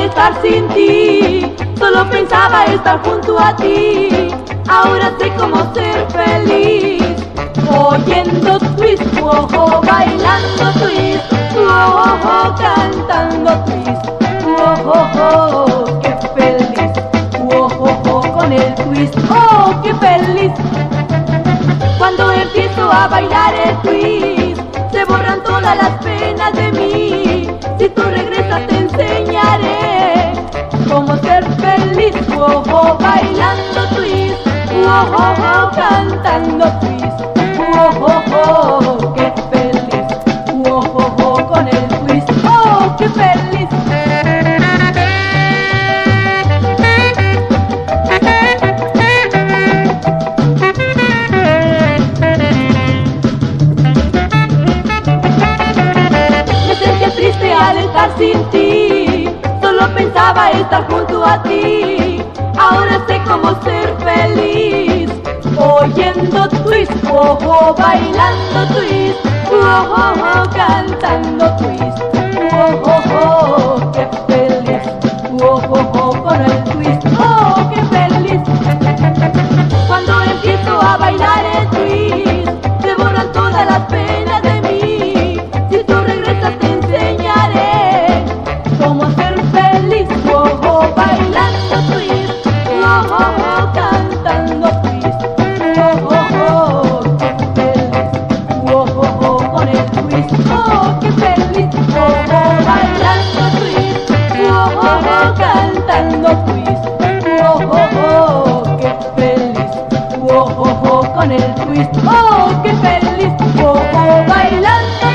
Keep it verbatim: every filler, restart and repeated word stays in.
estar sin ti, solo pensaba estar junto a ti. Ahora sé cómo ser feliz, oyendo twist, ojo, bailando twist, ojo, cantando twist, ojo, qué feliz, ojo, con el twist, oh, qué feliz. Cuando empiezo a bailar el twist, se borran todas las penas de mí. Si tú regresas te enseñaré cómo ser feliz, ojo, bailando twist, ojo, cantando twist, ojo, qué feliz, ojo, con el twist, oh, qué feliz. Al estar sin ti, solo pensaba estar junto a ti. Ahora sé cómo ser feliz, oyendo twist, ojo, bailando twist, ojo, cantando twist, ojo, qué feliz, ojo, con el twist, oh, qué feliz. Cuando empiezo a bailar el twist, se borran todas las penas de mí. Si tú regresas te enseñaré cómo ser feliz, ojo, bailando twist, ojo, cantando twist, ojo, qué feliz, ojo, con el twist, oh, qué feliz, ojo, bailando twist, ojo, cantando twist, ojo, qué feliz, ojo, con el twist, oh, qué feliz, ojo, bailando